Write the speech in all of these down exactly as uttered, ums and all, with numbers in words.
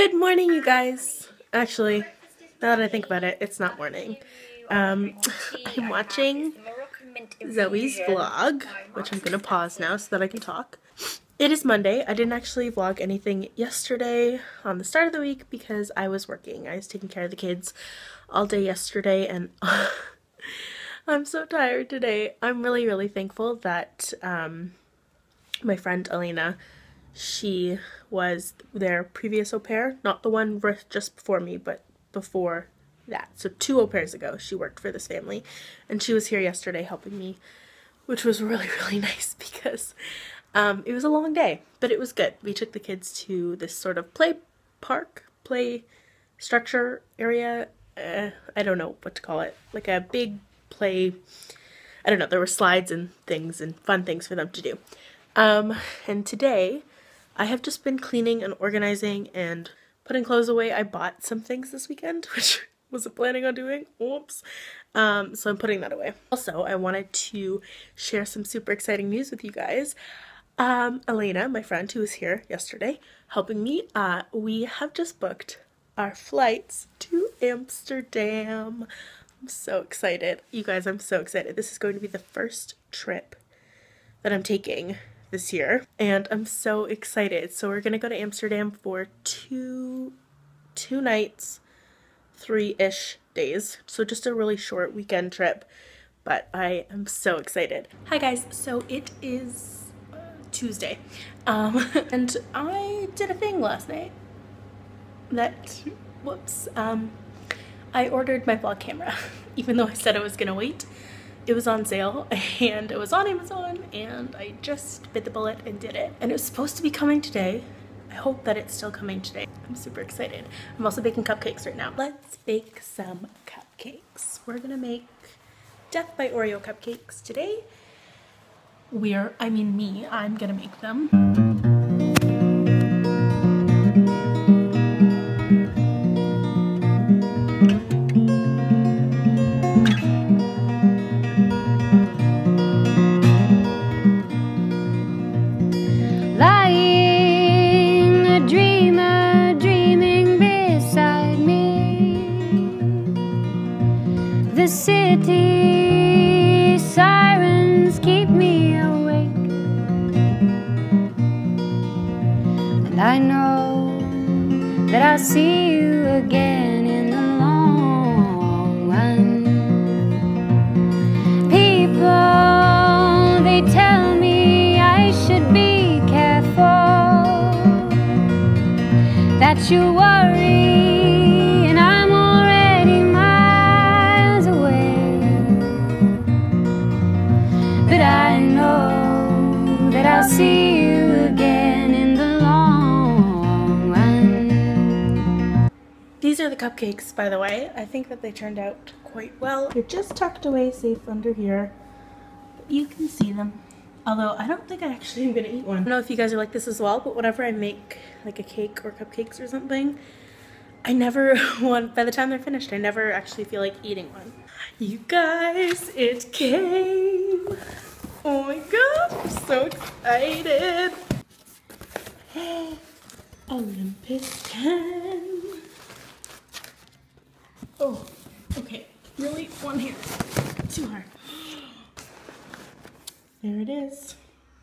Good morning, you guys. Actually, now that I think about it, it's not morning. Um, I'm watching Zoe's vlog, which I'm going to pause now so that I can talk. It is Monday. I didn't actually vlog anything yesterday on the start of the week because I was working. I was taking care of the kids all day yesterday, and I'm so tired today. I'm really, really thankful that um, my friend Elena, she was their previous au pair, not the one just before me, but before that. So two au pairs ago, she worked for this family, and she was here yesterday helping me, which was really, really nice because um, it was a long day, but it was good. We took the kids to this sort of play park, play structure area. Uh, I don't know what to call it, like a big play. I don't know. There were slides and things and fun things for them to do. Um, and today I have just been cleaning and organizing and putting clothes away. I bought some things this weekend, which I wasn't planning on doing. Oops. Um, so I'm putting that away. Also, I wanted to share some super exciting news with you guys. Um, Elena, my friend who was here yesterday helping me, uh, we have just booked our flights to Amsterdam. I'm so excited. You guys, I'm so excited. This is going to be the first trip that I'm taking this year, and I'm so excited. So we're gonna go to Amsterdam for two two nights, three-ish days, so just a really short weekend trip, but I am so excited. Hi guys, so it is uh, Tuesday, um, and I did a thing last night that, whoops, um, I ordered my vlog camera, even though I said I was gonna wait. It was on sale and it was on Amazon, and I just bit the bullet and did it. And it was supposed to be coming today. I hope that it's still coming today. I'm super excited. I'm also baking cupcakes right now. Let's bake some cupcakes. We're gonna make Death by Oreo cupcakes today. We're, I mean me, I'm gonna make them. The city sirens keep me awake, and I know that I'll see you again in the long run. People, they tell me I should be careful, that you worry. I'll see you again in the long run. These are the cupcakes, by the way. I think that they turned out quite well. They're just tucked away safe under here, but you can see them. Although I don't think I actually am gonna eat one. I don't know if you guys are like this as well, but whenever I make like a cake or cupcakes or something, I never want, by the time they're finished, I never actually feel like eating one. You guys, it came. Oh my god, I'm so excited. Olympus Pen. Oh, okay. Really? One hand. Too hard. There it is.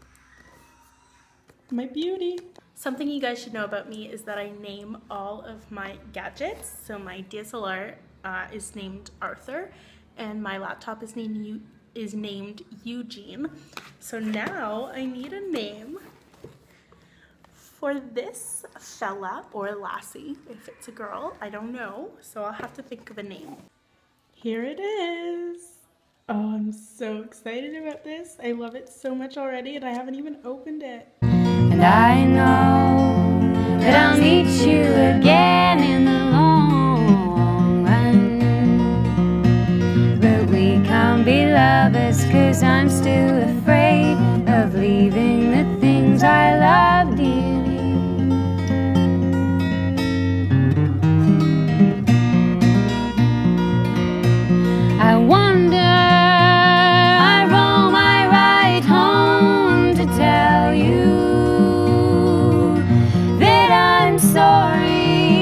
My beauty. Something you guys should know about me is that I name all of my gadgets. So my D S L R uh, is named Arthur, and my laptop is named U is named Eugene. So now I need a name for this fella or lassie. If it's a girl, I don't know. So I'll have to think of a name. Here it is. Oh, I'm so excited about this. I love it so much already, and I haven't even opened it. And I know that I'll meet you again in the long run, but we can't be lovers, 'cause I'm still afraid of leaving the things I love dearly. I wonder, I roll my ride home to tell you that I'm sorry.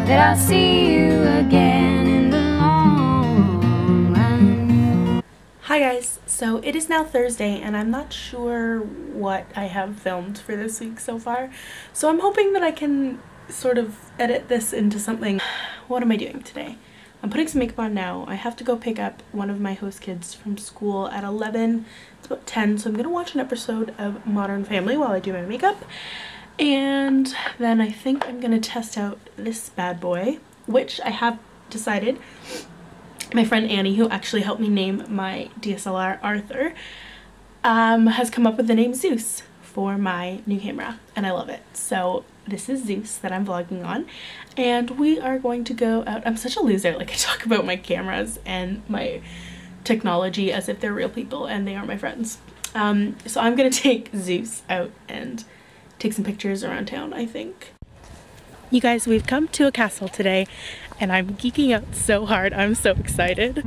that I'll see you again in the long run. Hi guys, so it is now Thursday and I'm not sure what I have filmed for this week so far, so I'm hoping that I can sort of edit this into something. What am I doing today? I'm putting some makeup on now. I have to go pick up one of my host kids from school at eleven. It's about ten, so I'm gonna watch an episode of Modern Family while I do my makeup. And then I think I'm gonna test out this bad boy, which I have decided. My friend Annie, who actually helped me name my D S L R Arthur, um, has come up with the name Zeus for my new camera, and I love it. So this is Zeus that I'm vlogging on, and we are going to go out. I'm such a loser, like I talk about my cameras and my technology as if they're real people and they are my friends. Um, so I'm gonna take Zeus out and take some pictures around town, I think. You guys, we've come to a castle today and I'm geeking out so hard. I'm so excited.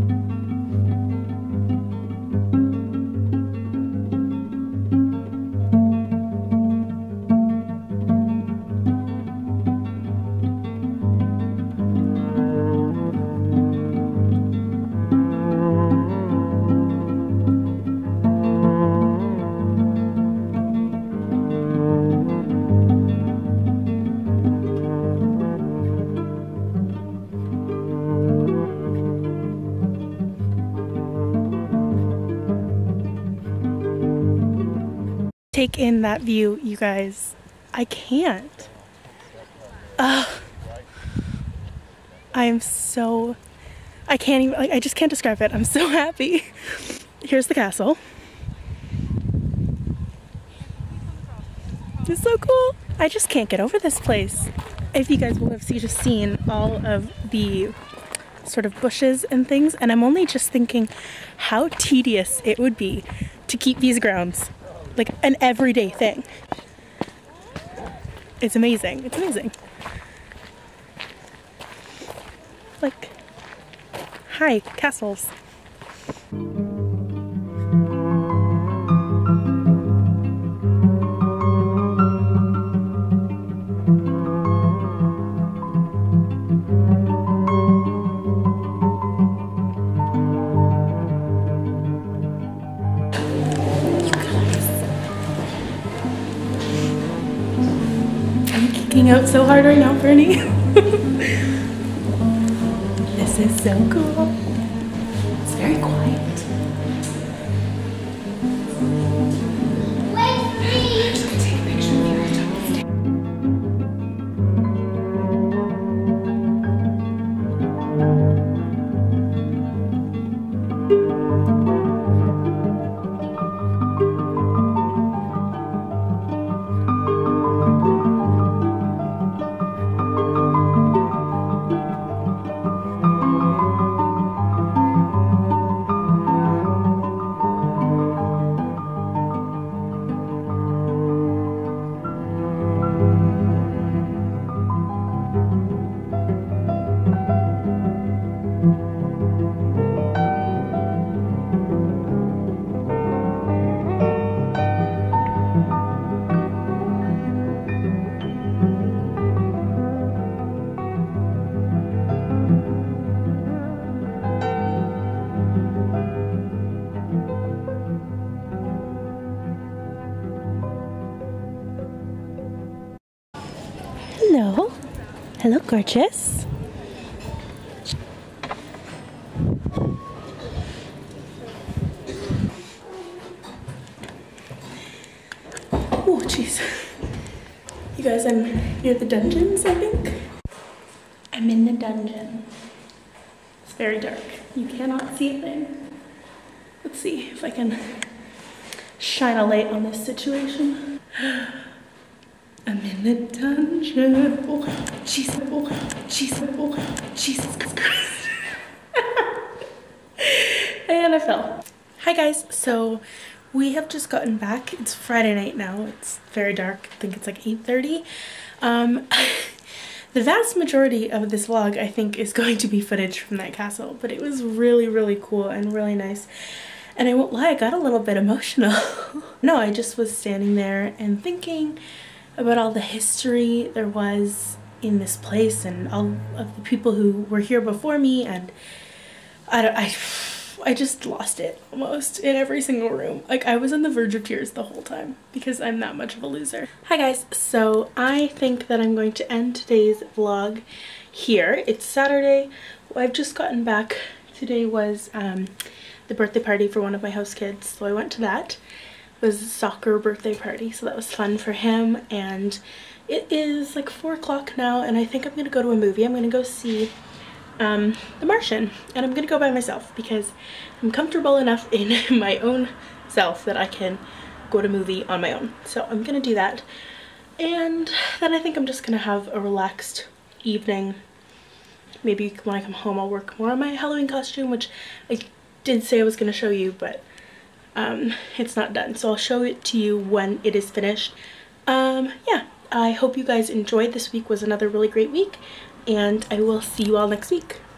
Take in that view, you guys. I can't. Uh, I am so, I can't even, like, I just can't describe it. I'm so happy. Here's the castle. It's so cool. I just can't get over this place. If you guys will have just seen all of the sort of bushes and things, and I'm only just thinking how tedious it would be to keep these grounds like an everyday thing. It's amazing. It's amazing. Like, hi, castles. Out so hard right now, Bernie. This is so cool. It's very quiet. Wait, please. I'm gonna take a picture of you. Hello. Hello, gorgeous. Oh, jeez. You guys, I'm near the dungeons, I think. I'm in the dungeon. It's very dark. You cannot see a thing. Let's see if I can shine a light on this situation. I'm in the dungeon. Oh, Jesus. Oh, Jesus. Oh, Jesus Christ. And I fell. Hi guys. So we have just gotten back. It's Friday night now. It's very dark. I think it's like eight thirty. Um, the vast majority of this vlog, I think, is going to be footage from that castle. But it was really, really cool and really nice. And I won't lie, I got a little bit emotional. No, I just was standing there and thinking about all the history there was in this place and all of the people who were here before me, and I don't, I, I just lost it almost in every single room. Like, I was on the verge of tears the whole time because I'm that much of a loser. Hi guys, so I think that I'm going to end today's vlog here. It's Saturday. I've just gotten back. Today was um, the birthday party for one of my house kids, so I went to that. It was a soccer birthday party, so that was fun for him, and it is like four o'clock now, and I think I'm gonna go to a movie. I'm gonna go see um, The Martian, and I'm gonna go by myself because I'm comfortable enough in my own self that I can go to a movie on my own. So I'm gonna do that, and then I think I'm just gonna have a relaxed evening. Maybe when I come home I'll work more on my Halloween costume, which I did say I was gonna show you, but um, it's not done. So I'll show it to you when it is finished. Um, yeah, I hope you guys enjoyed. This week was another really great week, and I will see you all next week.